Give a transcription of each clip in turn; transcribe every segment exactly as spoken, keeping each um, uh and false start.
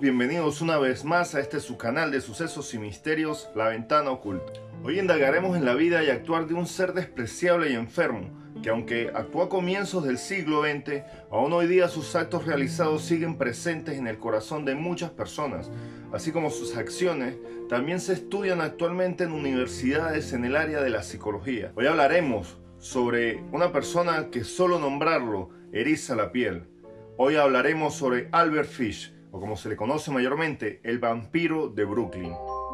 bienvenidos una vez más a este su canal de sucesos y misterios, La Ventana Oculta. Hoy indagaremos en la vida y actuar de un ser despreciable y enfermo, que aunque actuó a comienzos del siglo veinte, aún hoy día sus actos realizados siguen presentes en el corazón de muchas personas, así como sus acciones también se estudian actualmente en universidades en el área de la psicología. Hoy hablaremos sobre una persona que solo nombrarlo eriza la piel. Hoy hablaremos sobre Albert Fish, o como se le conoce mayormente, el vampiro de Brooklyn.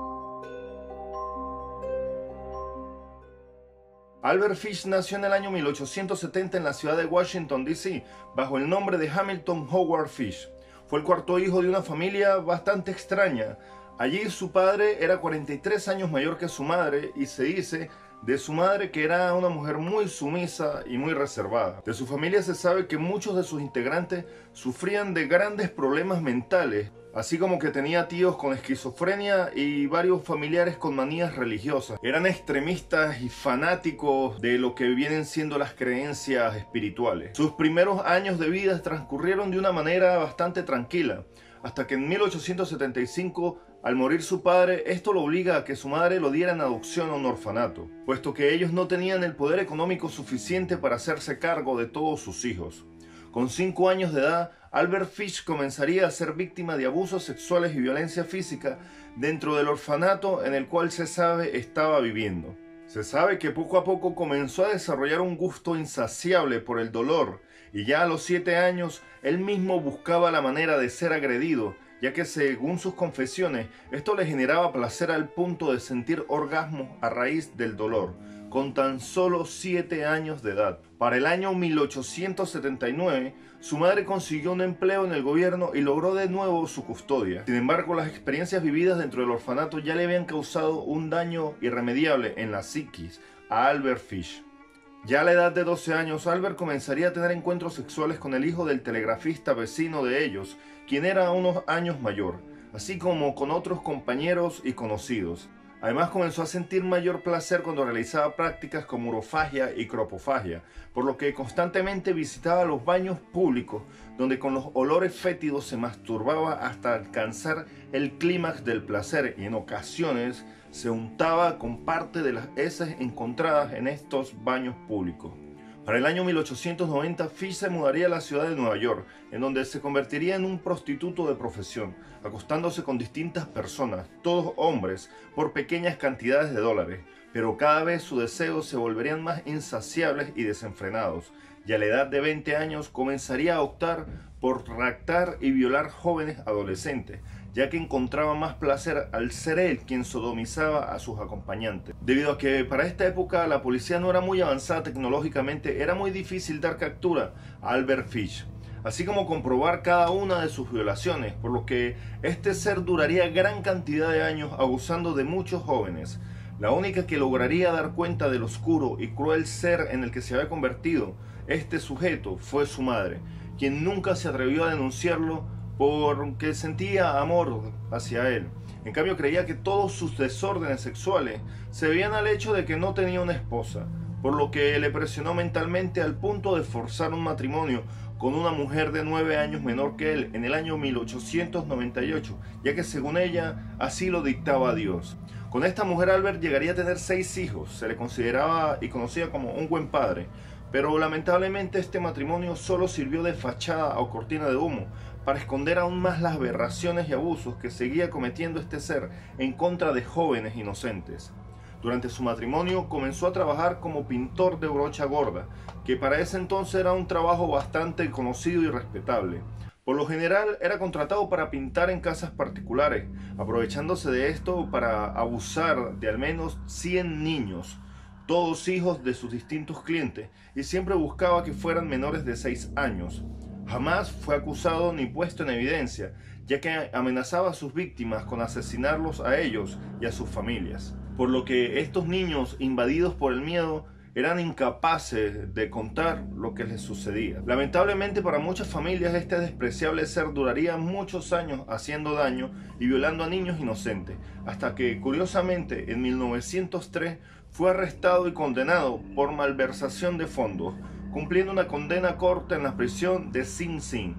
Albert Fish nació en el año mil ochocientos setenta en la ciudad de Washington, D C, bajo el nombre de Hamilton Howard Fish. Fue el cuarto hijo de una familia bastante extraña. Allí su padre era cuarenta y tres años mayor que su madre y se dice de su madre que era una mujer muy sumisa y muy reservada. De su familia se sabe que muchos de sus integrantes sufrían de grandes problemas mentales, así como que tenía tíos con esquizofrenia y varios familiares con manías religiosas. Eran extremistas y fanáticos de lo que vienen siendo las creencias espirituales. Sus primeros años de vida transcurrieron de una manera bastante tranquila, hasta que en mil ochocientos setenta y cinco, al morir su padre, esto lo obliga a que su madre lo diera en adopción a un orfanato, puesto que ellos no tenían el poder económico suficiente para hacerse cargo de todos sus hijos. Con cinco años de edad, Albert Fish comenzaría a ser víctima de abusos sexuales y violencia física dentro del orfanato en el cual se sabe estaba viviendo. Se sabe que poco a poco comenzó a desarrollar un gusto insaciable por el dolor, y ya a los siete años él mismo buscaba la manera de ser agredido, ya que según sus confesiones, esto le generaba placer al punto de sentir orgasmos a raíz del dolor, con tan solo siete años de edad. Para el año mil ochocientos setenta y nueve, su madre consiguió un empleo en el gobierno y logró de nuevo su custodia. Sin embargo, las experiencias vividas dentro del orfanato ya le habían causado un daño irremediable en la psiquis a Albert Fish. Ya a la edad de doce años, Albert comenzaría a tener encuentros sexuales con el hijo del telegrafista vecino de ellos, quien era unos años mayor, así como con otros compañeros y conocidos. Además, comenzó a sentir mayor placer cuando realizaba prácticas como urofagia y cropofagia, por lo que constantemente visitaba los baños públicos, donde con los olores fétidos se masturbaba hasta alcanzar el clímax del placer y en ocasiones se untaba con parte de las heces encontradas en estos baños públicos. Para el año mil ochocientos noventa, Fish se mudaría a la ciudad de Nueva York, en donde se convertiría en un prostituto de profesión, acostándose con distintas personas, todos hombres, por pequeñas cantidades de dólares, pero cada vez sus deseos se volverían más insaciables y desenfrenados, y a la edad de veinte años comenzaría a optar por raptar y violar jóvenes adolescentes, ya que encontraba más placer al ser él quien sodomizaba a sus acompañantes. Debido a que para esta época la policía no era muy avanzada tecnológicamente, era muy difícil dar captura a Albert Fish, así como comprobar cada una de sus violaciones, por lo que este ser duraría gran cantidad de años abusando de muchos jóvenes. La única que lograría dar cuenta del oscuro y cruel ser en el que se había convertido este sujeto fue su madre, quien nunca se atrevió a denunciarlo porque sentía amor hacia él. En cambio, creía que todos sus desórdenes sexuales se debían al hecho de que no tenía una esposa, por lo que le presionó mentalmente al punto de forzar un matrimonio con una mujer de nueve años menor que él en el año mil ochocientos noventa y ocho, ya que según ella, así lo dictaba Dios. Con esta mujer Albert llegaría a tener seis hijos, se le consideraba y conocía como un buen padre, pero lamentablemente este matrimonio solo sirvió de fachada o cortina de humo para esconder aún más las aberraciones y abusos que seguía cometiendo este ser en contra de jóvenes inocentes. Durante su matrimonio comenzó a trabajar como pintor de brocha gorda, que para ese entonces era un trabajo bastante conocido y respetable. Por lo general era contratado para pintar en casas particulares, aprovechándose de esto para abusar de al menos cien niños, todos hijos de sus distintos clientes, y siempre buscaba que fueran menores de seis años. Jamás fue acusado ni puesto en evidencia, ya que amenazaba a sus víctimas con asesinarlos a ellos y a sus familias. Por lo que estos niños, invadidos por el miedo, eran incapaces de contar lo que les sucedía. Lamentablemente para muchas familias este despreciable ser duraría muchos años haciendo daño y violando a niños inocentes, hasta que curiosamente en mil novecientos tres fue arrestado y condenado por malversación de fondos, cumpliendo una condena corta en la prisión de Sing Sing.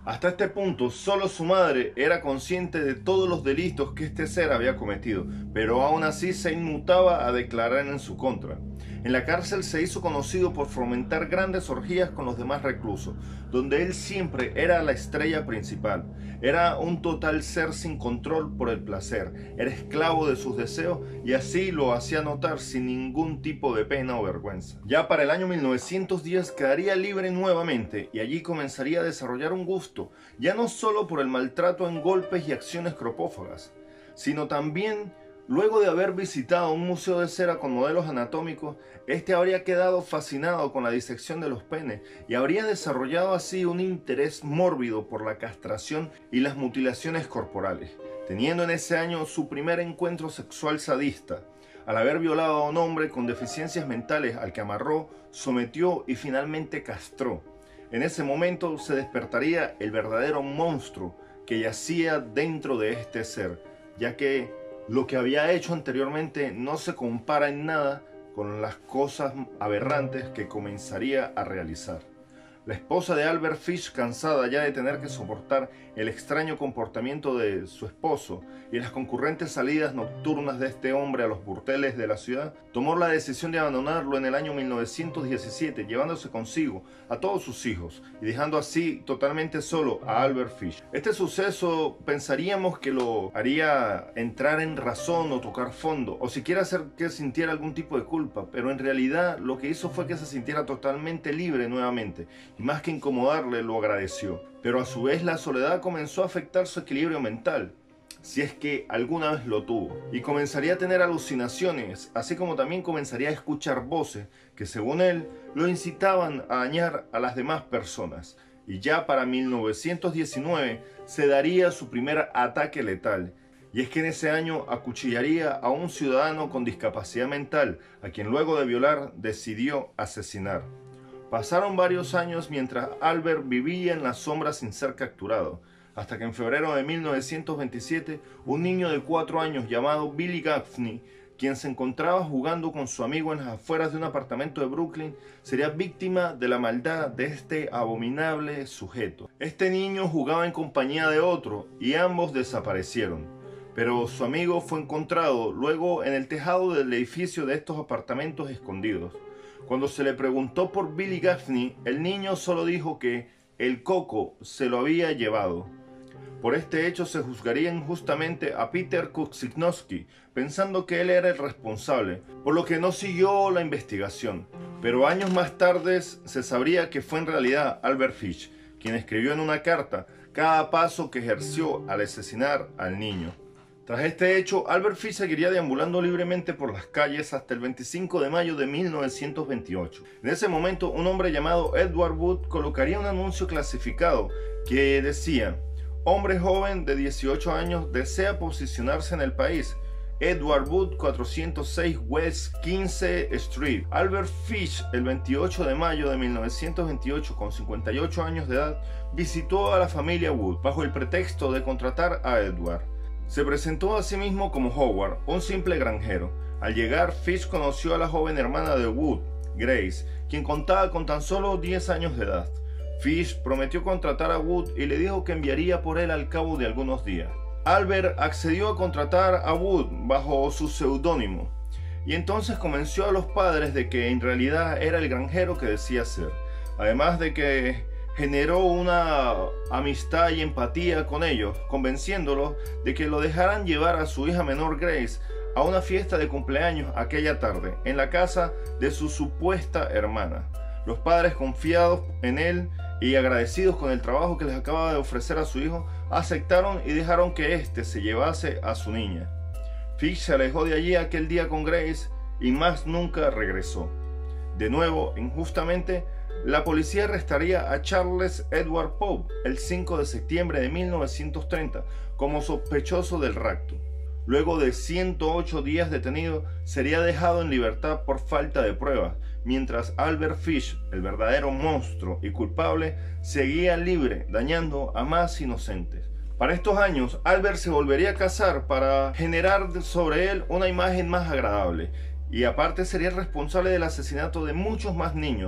Hasta este punto, solo su madre era consciente de todos los delitos que este ser había cometido, pero aún así se inmutaba a declarar en su contra. En la cárcel se hizo conocido por fomentar grandes orgías con los demás reclusos, donde él siempre era la estrella principal. Era un total ser sin control por el placer, era esclavo de sus deseos y así lo hacía notar sin ningún tipo de pena o vergüenza. Ya para el año mil novecientos diez quedaría libre nuevamente y allí comenzaría a desarrollar un gusto, ya no solo por el maltrato en golpes y acciones cropófagas, sino también luego de haber visitado un museo de cera con modelos anatómicos, este habría quedado fascinado con la disección de los penes y habría desarrollado así un interés mórbido por la castración y las mutilaciones corporales, teniendo en ese año su primer encuentro sexual sadista, al haber violado a un hombre con deficiencias mentales al que amarró, sometió y finalmente castró. En ese momento se despertaría el verdadero monstruo que yacía dentro de este ser, ya que lo que había hecho anteriormente no se compara en nada con las cosas aberrantes que comenzaría a realizar. La esposa de Albert Fish, cansada ya de tener que soportar el extraño comportamiento de su esposo y las concurrentes salidas nocturnas de este hombre a los burdeles de la ciudad, tomó la decisión de abandonarlo en el año mil novecientos diecisiete, llevándose consigo a todos sus hijos y dejando así totalmente solo a Albert Fish. Este suceso pensaríamos que lo haría entrar en razón o tocar fondo, o siquiera hacer que sintiera algún tipo de culpa, pero en realidad lo que hizo fue que se sintiera totalmente libre nuevamente, y más que incomodarle lo agradeció. Pero a su vez la soledad comenzó a afectar su equilibrio mental, si es que alguna vez lo tuvo, y comenzaría a tener alucinaciones, así como también comenzaría a escuchar voces que según él lo incitaban a dañar a las demás personas. Y ya para mil novecientos diecinueve se daría su primer ataque letal, y es que en ese año acuchillaría a un ciudadano con discapacidad mental, a quien luego de violar decidió asesinar. Pasaron varios años mientras Albert vivía en las sombras sin ser capturado, hasta que en febrero de mil novecientos veintisiete un niño de cuatro años llamado Billy Gaffney, quien se encontraba jugando con su amigo en las afueras de un apartamento de Brooklyn, sería víctima de la maldad de este abominable sujeto. Este niño jugaba en compañía de otro y ambos desaparecieron, pero su amigo fue encontrado luego en el tejado del edificio de estos apartamentos escondidos. Cuando se le preguntó por Billy Gaffney, el niño solo dijo que el coco se lo había llevado. Por este hecho se juzgaría injustamente a Peter Kuczynski, pensando que él era el responsable, por lo que no siguió la investigación. Pero años más tarde se sabría que fue en realidad Albert Fish, quien escribió en una carta cada paso que ejerció al asesinar al niño. Tras este hecho, Albert Fish seguiría deambulando libremente por las calles hasta el veinticinco de mayo de mil novecientos veintiocho. En ese momento, un hombre llamado Edward Wood colocaría un anuncio clasificado que decía: hombre joven de dieciocho años desea posicionarse en el país. Edward Wood, cuatrocientos seis West quince Street. Albert Fish, el veintiocho de mayo de mil novecientos veintiocho, con cincuenta y ocho años de edad, visitó a la familia Wood bajo el pretexto de contratar a Edward. Se presentó a sí mismo como Howard, un simple granjero. Al llegar, Fish conoció a la joven hermana de Wood, Grace, quien contaba con tan solo diez años de edad. Fish prometió contratar a Wood y le dijo que enviaría por él al cabo de algunos días. Albert accedió a contratar a Wood bajo su seudónimo, y entonces convenció a los padres de que en realidad era el granjero que decía ser, además de que generó una amistad y empatía con ellos, convenciéndolos de que lo dejaran llevar a su hija menor Grace a una fiesta de cumpleaños aquella tarde en la casa de su supuesta hermana. Los padres, confiados en él y agradecidos con el trabajo que les acababa de ofrecer a su hijo, aceptaron y dejaron que éste se llevase a su niña. Fish se alejó de allí aquel día con Grace y más nunca regresó. De nuevo, injustamente, la policía arrestaría a Charles Edward Pope el cinco de septiembre de mil novecientos treinta como sospechoso del rapto. Luego de ciento ocho días detenido, sería dejado en libertad por falta de pruebas, mientras Albert Fish, el verdadero monstruo y culpable, seguía libre, dañando a más inocentes. Para estos años, Albert se volvería a casar para generar sobre él una imagen más agradable, y aparte sería responsable del asesinato de muchos más niños,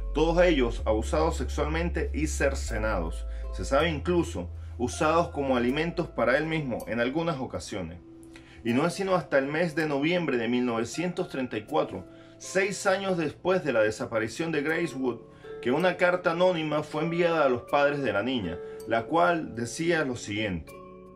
todos ellos abusados sexualmente y cercenados. Se sabe incluso usados como alimentos para él mismo en algunas ocasiones. Y no es sino hasta el mes de noviembre de mil novecientos treinta y cuatro, seis años después de la desaparición de Grace Wood, que una carta anónima fue enviada a los padres de la niña, la cual decía lo siguiente.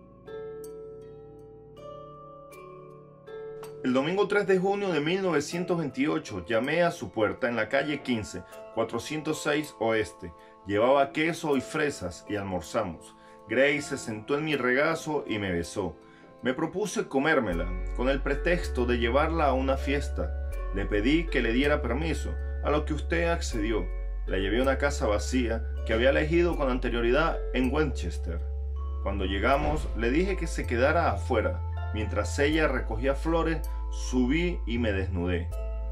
El domingo tres de junio de mil novecientos veintiocho llamé a su puerta en la calle quince, cuatrocientos seis Oeste. Llevaba queso y fresas y almorzamos. Grace se sentó en mi regazo y me besó. Me propuse comérmela, con el pretexto de llevarla a una fiesta. Le pedí que le diera permiso, a lo que usted accedió. La llevé a una casa vacía que había elegido con anterioridad en Winchester. Cuando llegamos, le dije que se quedara afuera. Mientras ella recogía flores, subí y me desnudé.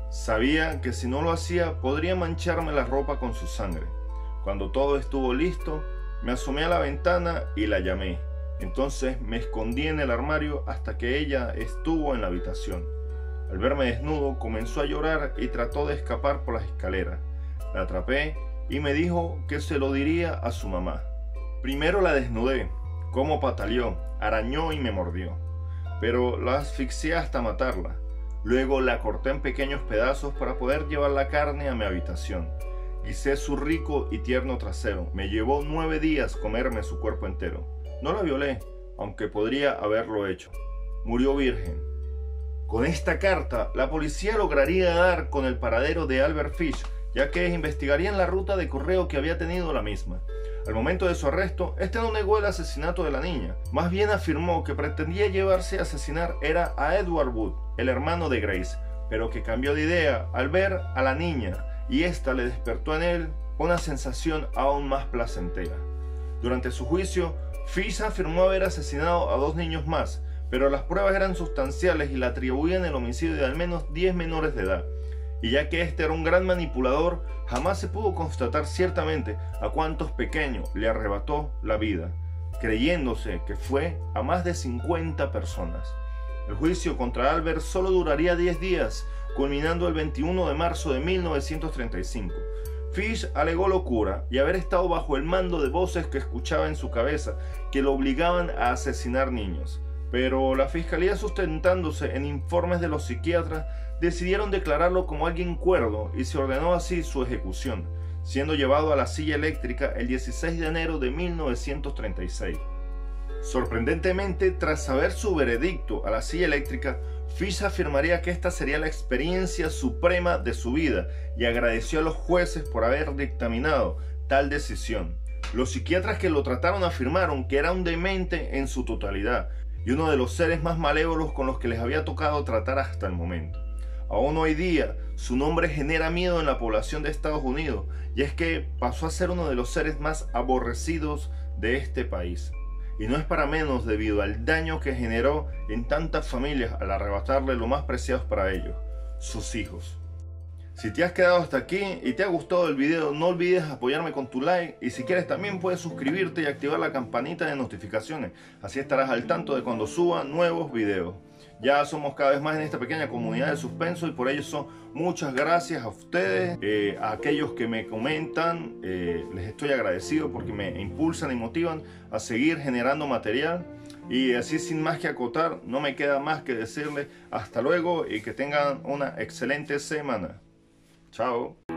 Sabía que si no lo hacía, podría mancharme la ropa con su sangre. Cuando todo estuvo listo, me asomé a la ventana y la llamé. Entonces me escondí en el armario hasta que ella estuvo en la habitación. Al verme desnudo, comenzó a llorar y trató de escapar por las escaleras. La atrapé y me dijo que se lo diría a su mamá. Primero la desnudé, cómo pataleó, arañó y me mordió. Pero la asfixié hasta matarla. Luego la corté en pequeños pedazos para poder llevar la carne a mi habitación. Guisé su rico y tierno trasero. Me llevó nueve días comerme su cuerpo entero. No la violé, aunque podría haberlo hecho. Murió virgen. Con esta carta, la policía lograría dar con el paradero de Albert Fish, ya que investigarían la ruta de correo que había tenido la misma. Al momento de su arresto, este no negó el asesinato de la niña. Más bien afirmó que pretendía llevarse a asesinar era a Edward Wood, el hermano de Grace, pero que cambió de idea al ver a la niña y esta le despertó en él una sensación aún más placentera. Durante su juicio, Fish afirmó haber asesinado a dos niños más, pero las pruebas eran sustanciales y le atribuían el homicidio de al menos diez menores de edad. Y ya que este era un gran manipulador, jamás se pudo constatar ciertamente a cuántos pequeños le arrebató la vida, creyéndose que fue a más de cincuenta personas. El juicio contra Albert solo duraría diez días, culminando el veintiuno de marzo de mil novecientos treinta y cinco. Fish alegó locura y haber estado bajo el mando de voces que escuchaba en su cabeza que lo obligaban a asesinar niños. Pero la fiscalía, sustentándose en informes de los psiquiatras, decidieron declararlo como alguien cuerdo y se ordenó así su ejecución, siendo llevado a la silla eléctrica el dieciséis de enero de mil novecientos treinta y seis. Sorprendentemente, tras saber su veredicto a la silla eléctrica, Fish afirmaría que esta sería la experiencia suprema de su vida y agradeció a los jueces por haber dictaminado tal decisión. Los psiquiatras que lo trataron afirmaron que era un demente en su totalidad y uno de los seres más malévolos con los que les había tocado tratar hasta el momento. Aún hoy día, su nombre genera miedo en la población de Estados Unidos, y es que pasó a ser uno de los seres más aborrecidos de este país. Y no es para menos debido al daño que generó en tantas familias al arrebatarle lo más preciado para ellos, sus hijos. Si te has quedado hasta aquí y te ha gustado el video, no olvides apoyarme con tu like, y si quieres también puedes suscribirte y activar la campanita de notificaciones, así estarás al tanto de cuando suba nuevos videos. Ya somos cada vez más en esta pequeña comunidad de suspenso y por ello son muchas gracias a ustedes, eh, a aquellos que me comentan, eh, les estoy agradecido porque me impulsan y motivan a seguir generando material. Y así, sin más que acotar, no me queda más que decirles hasta luego y que tengan una excelente semana. Chao.